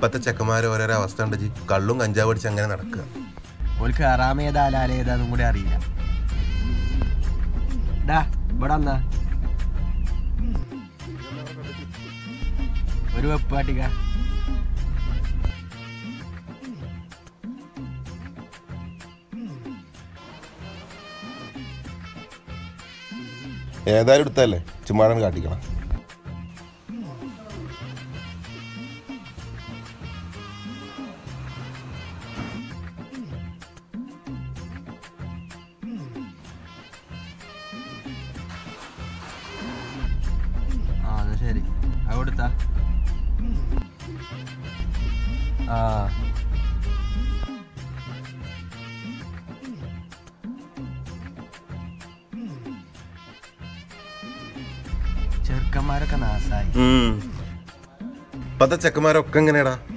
ഇപ്പത്തെ ചെക്കന്മാരെ ഓരോരോ അവസ്ഥ ഉണ്ട് ജി. കള്ളും കഞ്ചാവ് അടിച്ച് അങ്ങനെ നടക്കുക. ഓൾക്ക് ഹറാമേതാ ഹലാലേതാന്നും കൂടി അറിയില്ല. ഡാ ഇവിടെ വന്നാ ഒരു വെപ്പ് കാട്ടിക്ക. ഏതായാലും എടുത്തല്ലേ ചുമ്മാടാൻ കാട്ടിക്കണം. ശരി അത് കൊടുത്താ. ചെറുക്കന്മാരൊക്കെ നാസായി. ഇപ്പത്തെ ചെക്കന്മാരൊക്കെ എങ്ങനെയാടാ